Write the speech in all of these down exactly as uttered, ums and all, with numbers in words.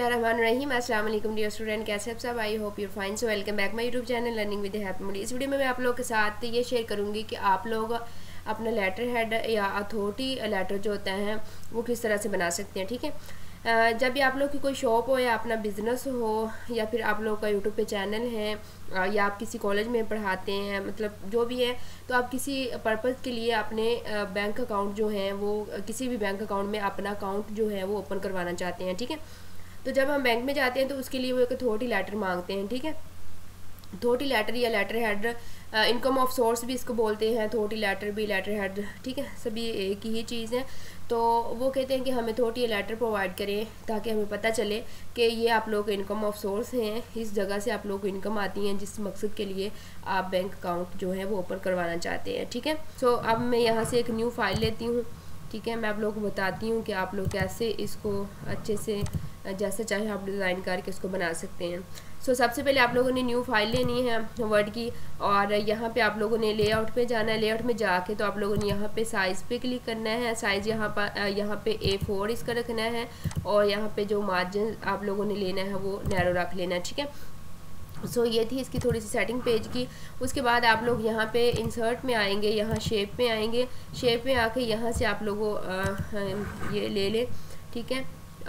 बिस्मिल्लाहिर्रहमानिर्रहीम। अस्सलाम वालेकुम डियर स्टूडेंट, कैसे आप सब? I hope your fine. So welcome back my YouTube channel learning with happy mood. इस वीडियो में मैं आप लोगों के साथ ये शेयर करूंगी कि आप लोग अपना लेटर हेड या अथॉरिटी लेटर जो होता है वो किस तरह से बना सकते हैं। ठीक है, जब भी आप लोग की कोई शॉप हो या अपना बिजनेस हो या फिर आप लोग का यूट्यूब पे चैनल है या आप किसी कॉलेज में पढ़ाते हैं, मतलब जो भी है, तो आप किसी पर्पज़ के लिए अपने बैंक अकाउंट जो है वो किसी भी बैंक अकाउंट में अपना अकाउंट जो है वो ओपन करवाना चाहते हैं। ठीक है, तो जब हम बैंक में जाते हैं तो उसके लिए वो एक अथॉरिटी लेटर मांगते हैं। ठीक है, अथॉरिटी लेटर या letter head, income of source भी इसको बोलते हैं, अथॉरिटी लेटर भी, लेटर हेड, ठीक है, सभी एक ही चीज़ है। तो वो कहते हैं कि हमें अथॉरिटी लेटर प्रोवाइड करें ताकि हमें पता चले कि ये आप लोग इनकम ऑफ सोर्स हैं, इस जगह से आप लोग को इनकम आती है जिस मकसद के लिए आप बैंक अकाउंट जो है वो ओपन करवाना चाहते हैं। ठीक है, सो अब मैं यहाँ से एक न्यू फाइल लेती हूँ। ठीक है, मैं आप लोगों को बताती हूँ कि आप लोग कैसे इसको अच्छे से जैसे चाहे आप डिज़ाइन करके इसको बना सकते हैं। सो so, सबसे पहले आप लोगों ने न्यू फाइल लेनी है वर्ड की, और यहाँ पे आप लोगों ने लेआउट पे जाना है। लेआउट में जाके तो आप लोगों ने यहाँ पे साइज़ पे क्लिक करना है। साइज़ यहाँ पर यहाँ पे ए फोर इसका रखना है, और यहाँ पे जो मार्जिन आप लोगों ने लेना है वो नैरो रख लेना है। ठीक है, सो so, ये थी इसकी थोड़ी सी सेटिंग पेज की। उसके बाद आप लोग यहाँ पे इंसर्ट में आएंगे, यहाँ शेप में आएंगे। शेप में आके यहाँ से आप लोगों ये ले लें। ठीक है,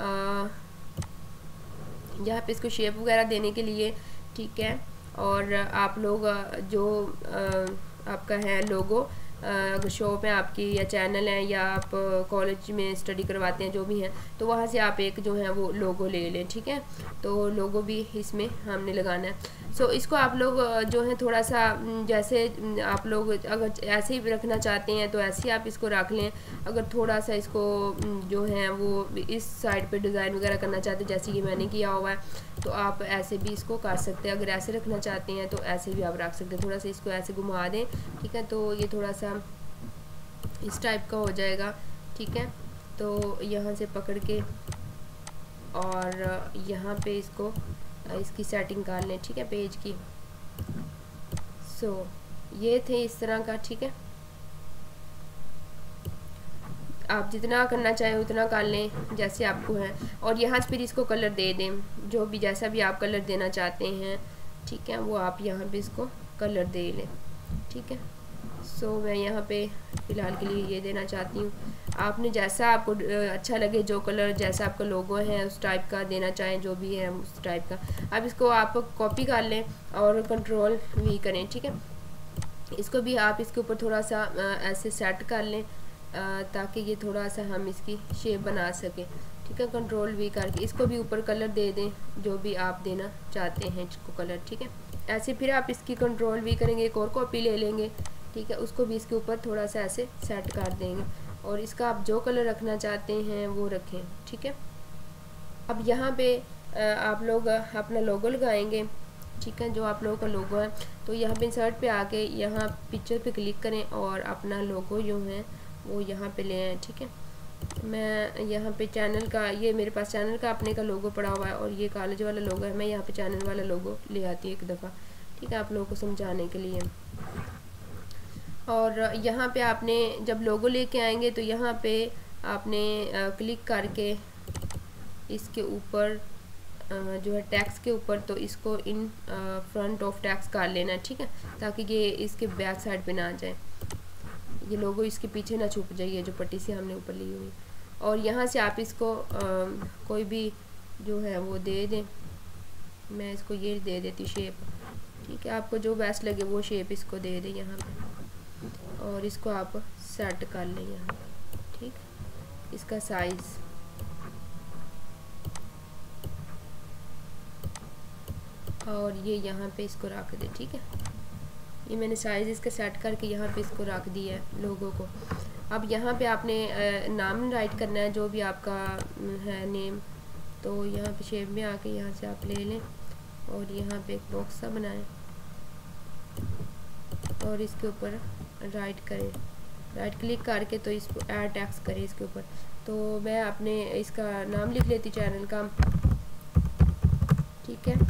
यहाँ पे इसको शेप वगैरह देने के लिए, ठीक है, और आप लोग जो आपका है लोगो, अगर शॉप है आपकी या चैनल है या आप कॉलेज में स्टडी करवाते हैं जो भी हैं, तो वहाँ से आप एक जो है वो लोगो ले लें। ठीक है, तो लोगो भी इसमें हमने लगाना है। सो so, इसको आप लोग जो है थोड़ा सा, जैसे आप लोग अगर ऐसे ही रखना चाहते हैं तो ऐसे ही आप इसको रख लें। अगर थोड़ा सा इसको जो है वो इस साइड पे डिज़ाइन वगैरह करना चाहते हैं जैसे कि मैंने किया हुआ है, तो आप ऐसे भी इसको कर सकते हैं। अगर ऐसे रखना चाहते हैं तो ऐसे भी आप रख सकते हैं। थोड़ा सा इसको ऐसे घुमा दें, ठीक है, तो ये थोड़ा सा इस टाइप का हो जाएगा। ठीक है, तो यहाँ से पकड़ के और यहाँ पे इसको इसकी सेटिंग कर लें। ठीक है, पेज की। सो so, ये थे इस तरह का। ठीक है, आप जितना करना चाहें उतना कर लें जैसे आपको है, और यहाँ से फिर इसको कलर दे दें, जो भी जैसा भी आप कलर देना चाहते हैं। ठीक है, वो आप यहाँ पे इसको कलर दे लें। ठीक है, सो so, मैं यहाँ पे फ़िलहाल के लिए ये देना चाहती हूँ। आपने जैसा आपको अच्छा लगे, जो कलर जैसा आपका लोगो है उस टाइप का देना चाहें, जो भी है उस टाइप का। अब इसको आप कॉपी कर लें और कंट्रोल वी करें। ठीक है, इसको भी आप इसके ऊपर थोड़ा सा ऐसे सेट कर लें ताकि ये थोड़ा सा हम इसकी शेप बना सकें। ठीक है, कंट्रोल वी करके इसको भी ऊपर कलर दे दें, जो भी आप देना चाहते हैं इसको कलर। ठीक है, ऐसे फिर आप इसकी कंट्रोल वी करेंगे, एक और कॉपी ले लेंगे। ठीक है, उसको भी इसके ऊपर थोड़ा सा ऐसे सेट कर देंगे, और इसका आप जो कलर रखना चाहते हैं वो रखें। ठीक है, अब यहाँ पे आप लोग अपना लोगो लगाएंगे। ठीक है, जो आप लोगों का लोगो है, तो यहाँ पे इंसर्ट पे आके यहाँ पिक्चर पे क्लिक करें और अपना लोगो जो है वो यहाँ पे ले आएँ। ठीक है, मैं यहाँ पे चैनल का, ये मेरे पास चैनल का अपने का लोगो पड़ा हुआ है और ये कॉलेज वाला लोगो है। मैं यहाँ पे चैनल वाला लोगो ले आती हूँ एक दफ़ा। ठीक है, आप लोगों को समझाने के लिए। और यहाँ पे आपने जब लोगो लेके आएंगे तो यहाँ पे आपने क्लिक करके इसके ऊपर जो है टैक्स के ऊपर, तो इसको इन फ्रंट ऑफ टैक्स कर लेना है। ठीक है, ताकि ये इसके बैक साइड पे ना आ जाए, ये लोगो इसके पीछे ना छुप जाइए जो पट्टी से हमने ऊपर ली हुई। और यहाँ से आप इसको आ, कोई भी जो है वो दे दें। मैं इसको ये दे देती शेप। ठीक है, आपको जो बेस्ट लगे वो शेप इसको दे दें यहाँ पे, और इसको आप सेट कर लें यहाँ पे। ठीक, इसका साइज़ और ये यहाँ पे इसको रख दे। ठीक है, ये मैंने साइज़ इसका सेट करके यहाँ पे इसको रख दिया है लोगों को। अब यहाँ पे आपने नाम राइट करना है, जो भी आपका है नेम, तो यहाँ पे शेप में आके यहाँ से आप ले लें और यहाँ पे एक बॉक्स सा बनाएं और इसके ऊपर राइट करें, राइट क्लिक करके तो इसको ऐड टैक्स करें इसके ऊपर। तो मैं अपने इसका नाम लिख लेती चैनल का। ठीक है,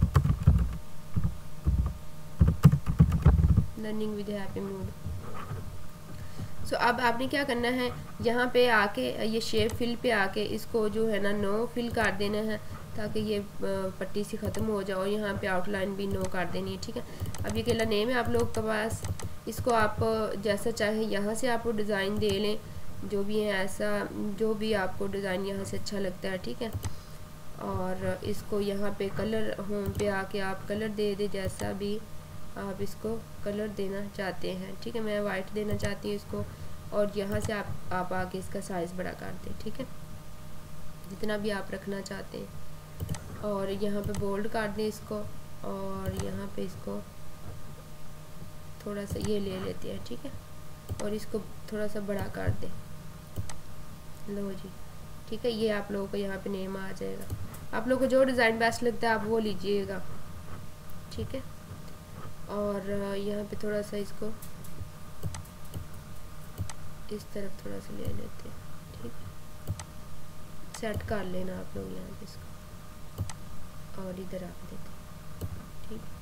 learning with happy mood. So अब आपने क्या करना है, यहाँ पे आके ये शेप फिल पे आके इसको जो है ना नो फिल कर देना है। ताकि ये पट्टी सी ख़त्म हो जाए। और यहाँ पे आउटलाइन भी नो कर देनी है, ठीक है। अब ये केला नेम है आप लोगों के पास, इसको आप जैसा चाहे यहाँ से आप डिज़ाइन दे लें, जो भी है ऐसा जो भी आपको डिज़ाइन यहाँ से अच्छा लगता है, ठीक है। और इसको यहाँ पे कलर होम पे आके आप कलर दे दे, जैसा भी आप इसको कलर देना चाहते हैं, ठीक है। मैं वाइट देना चाहती हूँ इसको, और यहाँ से आप आप आके इसका साइज़ बड़ा कर दें, ठीक है, जितना भी आप रखना चाहते हैं। और यहाँ पे बोल्ड कर दें इसको, और यहाँ पे इसको थोड़ा सा ये ले लेते हैं, ठीक है, और इसको थोड़ा सा बड़ा कर दें। लो जी, ठीक है, ये आप लोगों को यहाँ पे नेम आ जाएगा। आप लोगों को जो डिज़ाइन बेस्ट लगता है आप वो लीजिएगा, ठीक है। और यहाँ पे थोड़ा सा इसको इस तरफ थोड़ा सा ले लेते हैं, ठीक है, सेट कर लेना आप लोग यहाँ पे इसको, और इधर रख देते हैं, ठीक है।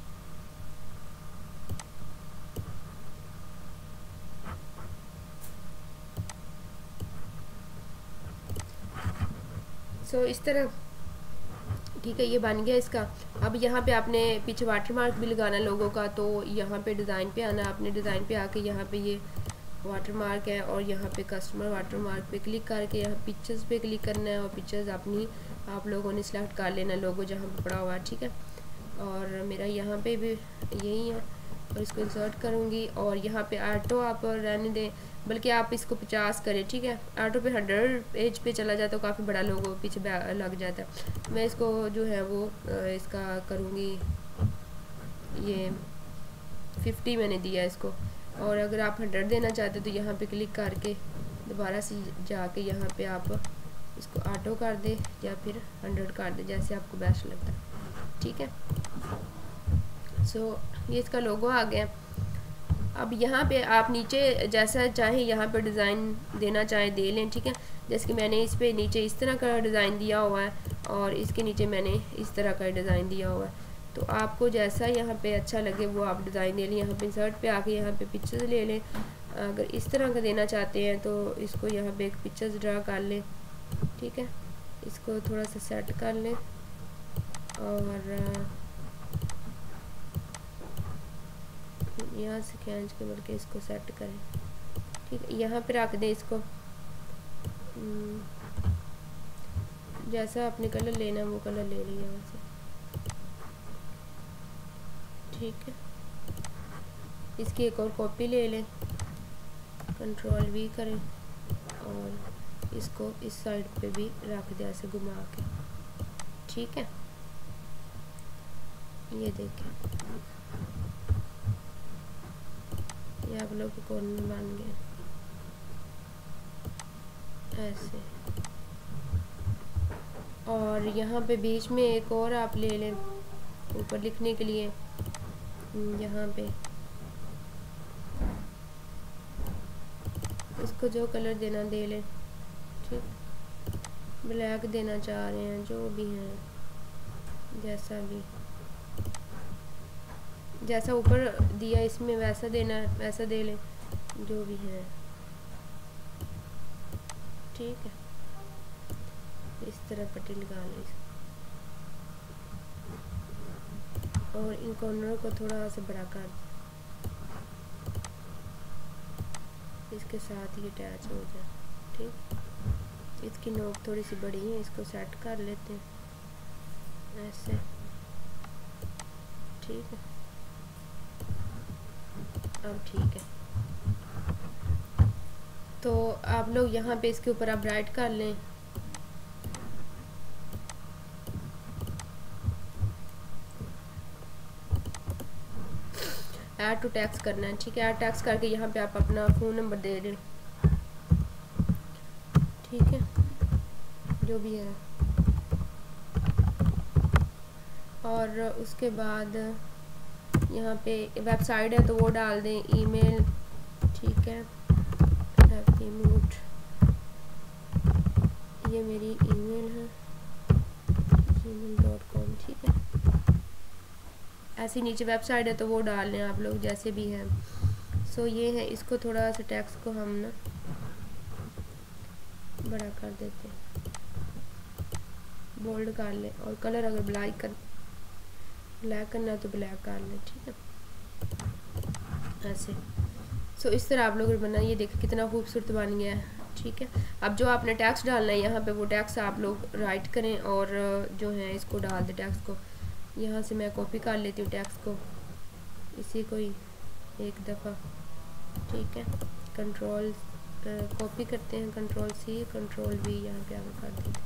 सो so, इस तरह, ठीक है, ये बन गया इसका। अब यहाँ पे आपने पीछे वाटर मार्क भी लगाना लोगों का, तो यहाँ पे डिज़ाइन पे आना, आपने डिज़ाइन पे आके यहाँ पे ये वाटर मार्क है, और यहाँ पे कस्टमर वाटर मार्क पे क्लिक करके यहाँ पिक्चर्स पे क्लिक करना है, और पिक्चर्स अपनी आप लोगों ने सिलेक्ट कर लेना लोगो जहाँ पे पड़ा हुआ है, ठीक है। और मेरा यहाँ पे भी यही है, और इसको इंसर्ट करूँगी, और यहाँ पे ऑटो आप रहने दें, बल्कि आप इसको पचास करें, ठीक है। ऑटो पे हंड्रेड पेज पे चला जाता है तो काफ़ी बड़ा लोगो पीछे लग जाता है। मैं इसको जो है वो इसका करूँगी, ये फिफ्टी मैंने दिया इसको, और अगर आप हंड्रेड देना चाहते तो यहाँ पे क्लिक करके दोबारा से जाके यहाँ पे आप इसको ऑटो कर दे या फिर हंड्रेड कर दे, जैसे आपको बेस्ट लगता है, ठीक है। सो so, ये इसका लोगो आ गया। अब यहाँ पे आप नीचे जैसा चाहे यहाँ पे डिज़ाइन देना चाहे दे लें, ठीक है। जैसे कि मैंने इस पे नीचे इस तरह का डिज़ाइन दिया हुआ है, और इसके नीचे मैंने इस तरह का डिज़ाइन दिया हुआ है, तो आपको जैसा यहाँ पे अच्छा लगे वो आप डिज़ाइन दे लें। यहाँ पे इंसर्ट पे आके यहाँ पे पिक्चर्स ले लें, अगर इस तरह का देना चाहते हैं तो इसको यहाँ पे एक पिक्चर्स ड्रा कर लें, ठीक है। इसको थोड़ा सा सेट कर लें, और यहाँ से खींच के बल्कि इसको सेट करें, ठीक है। यहाँ पे रख दें इसको, जैसा आपने कलर लेना वो कलर ले लें यहाँ से, ठीक है। इसकी एक और कॉपी ले लें, कंट्रोल वी करें, और इसको इस साइड पे भी रख दें ऐसे घुमा के, ठीक है। ये देखें, ये आप लोग को कॉर्नर बन गया ऐसे। और यहाँ पे बीच में एक और आप ले लें ऊपर लिखने के लिए, यहाँ पे इसको जो कलर देना दे लें, ठीक। ब्लैक देना चाह रहे हैं, जो भी है, जैसा भी जैसा ऊपर दिया इसमें वैसा देना है, वैसा दे लें, जो भी है, ठीक है। इस तरह पट्टी लगा लें, और इन कॉर्नर को थोड़ा सा बड़ा कर, इसके साथ ही अटैच हो जाए, ठीक। इसकी नोक थोड़ी सी बड़ी है, इसको सेट कर लेते हैं ऐसे, ठीक है। अब ठीक है, तो आप लोग यहाँ पे इसके ऊपर आप राइट कर लें, ऐड टू टैक्स करना है, ठीक है। ऐड टैक्स करके यहाँ पे आप अपना फ़ोन नंबर दे दें, ठीक है, जो भी है। और उसके बाद यहाँ पे वेबसाइट है तो वो डाल दें, ईमेल, ठीक है, हैप्पी मूड, ये मेरी ईमेल है जीमेल डॉट कॉम, ठीक है। ऐसे नीचे वेबसाइट है तो वो डाल लें आप लोग, जैसे भी है। सो so, ये है, इसको थोड़ा सा टेक्स्ट को हम ना बड़ा कर देते हैं, बोल्ड कर लें, और कलर अगर ब्लैक कर ब्लैक करना है तो ब्लैक कर लें, ठीक है ऐसे। सो इस तरह आप लोग बना, ये देखिए कितना खूबसूरत बन गया है, ठीक है। अब जो आपने टैक्स डालना है यहाँ पे, वो टैक्स आप लोग राइट करें और जो है इसको डाल दें टैक्स को। यहाँ से मैं कॉपी कर लेती हूँ टैक्स को, इसी को ही एक दफ़ा, ठीक है। कंट्रोल कॉपी करते हैं, कंट्रोल सी कंट्रोल वी यहाँ पे आगे कर देते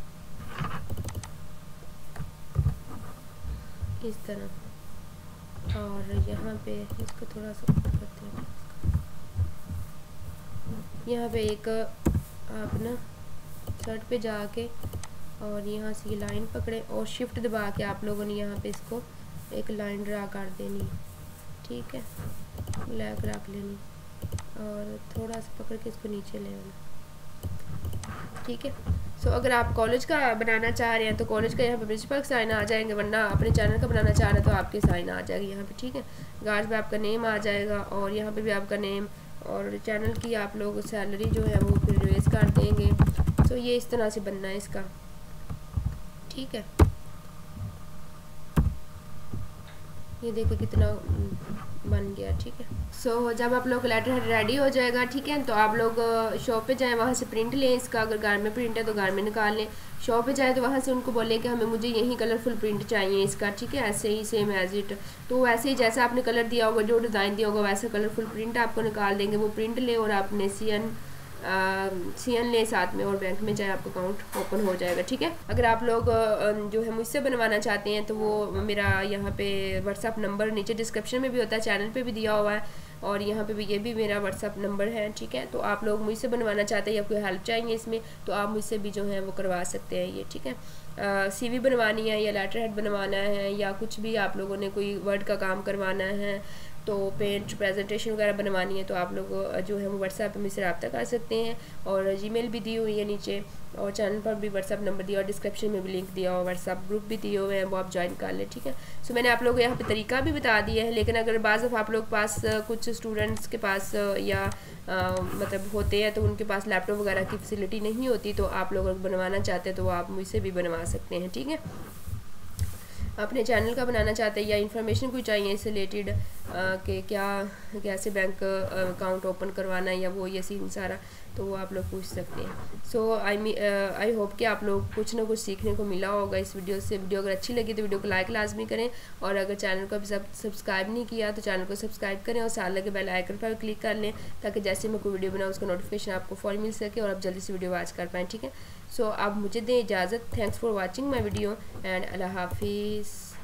इस तरह, और यहाँ पे इसको थोड़ा सा करते हैं, यहाँ पे एक आप ना शर्ट पे जाके और यहाँ से ये लाइन पकड़े और शिफ्ट दबा के आप लोगों ने यहाँ पे इसको एक लाइन ड्रा कर देनी, ठीक है, ब्लैक रख लेनी और थोड़ा सा पकड़ के इसको नीचे ले आना, ठीक है। सो so, अगर आप कॉलेज का बनाना चाह रहे हैं तो कॉलेज का यहाँ पे प्रिंसिपल साइन आ जाएंगे, वरना अपने चैनल का बनाना चाह रहे हैं तो आपके साइन आ जाएगी यहाँ पे, ठीक है। गार्ड पे आपका नेम आ जाएगा और यहाँ पे भी आपका नेम, और चैनल की आप लोग सैलरी जो है वो फिर रेस कर देंगे। सो so, ये इस तरह से बनना है इसका, ठीक है। ये देखो कितना बन गया, ठीक है। सो so, जब आप लोग लेटर हेड रेडी हो जाएगा, ठीक है, तो आप लोग शॉप पे जाएं, वहाँ से प्रिंट लें इसका, अगर घर में प्रिंट है तो घर में निकाल लें। शॉप पे जाए तो वहाँ से उनको बोलें कि हमें मुझे यही कलरफुल प्रिंट चाहिए इसका, ठीक है, ऐसे ही सेम एज इट। तो वैसे ही जैसा आपने कलर दिया होगा, जो डिज़ाइन दिया होगा, वैसा कलरफुल प्रिंट आपको निकाल देंगे। वो प्रिंट ले और आपने सी एन सी एन ले साथ में, और बैंक में जाए, आपका अकाउंट ओपन हो जाएगा, ठीक है। अगर आप लोग जो है मुझसे बनवाना चाहते हैं तो वो मेरा यहाँ पे व्हाट्सअप नंबर नीचे डिस्क्रिप्शन में भी होता है, चैनल पे भी दिया हुआ है, और यहाँ पे भी ये भी मेरा व्हाट्सअप नंबर है, ठीक है। तो आप लोग मुझसे बनवाना चाहते हैं या कोई हेल्प चाहिए इसमें तो आप मुझसे भी जो है वो करवा सकते हैं ये, ठीक है। सीवी बनवानी है या लेटर हेड बनवाना है या कुछ भी आप लोगों ने कोई वर्ड का काम करवाना है, तो पेंट प्रेजेंटेशन वगैरह बनवानी है तो आप लोग जो है वो व्हाट्सएप पे मुझसे रब्ता कर सकते हैं, और जीमेल भी दी हुई है नीचे, और चैनल पर भी व्हाट्सएप नंबर दिया और डिस्क्रिप्शन में भी लिंक दिया और व्हाट्सएप ग्रुप भी दिए हुए हैं, वो आप ज्वाइन कर लें, ठीक है। सो मैंने आप लोगों को यहाँ पे तरीका भी बता दिया है, लेकिन अगर बाज़ दफ़ा आप लोग पास कुछ स्टूडेंट्स के पास या आ, मतलब होते हैं तो उनके पास लैपटॉप वगैरह की फैसिलिटी नहीं होती, तो आप लोग अगर बनवाना चाहते हैं तो आप मुझसे भी बनवा सकते हैं, ठीक है। अपने चैनल का बनाना चाहते हैं या इन्फॉर्मेशन कोई चाहिए इससे रिलेटेड कि क्या कैसे बैंक अकाउंट ओपन करवाना है या वो ये सीन सारा, तो वो आप लोग पूछ सकते हैं। सो आई मी आई होप कि आप लोग कुछ ना कुछ सीखने को मिला होगा इस वीडियो से। वीडियो अगर अच्छी लगी तो वीडियो को लाइक लाजमी करें, और अगर चैनल को अभी सब्सक्राइब नहीं किया तो चैनल को सब्सक्राइब करें और साथ लगे बेल आइकन पर क्लिक कर लें, ताकि जैसे मैं कोई वीडियो बनाऊँ उसका नोटिफिकेशन आपको फ़ौरन मिल सके और आप जल्दी से वीडियो वॉच कर पाएँ, ठीक है। सो आप मुझे दें इजाज़त। Thanks for watching my video and अल्लाह हाफिज़।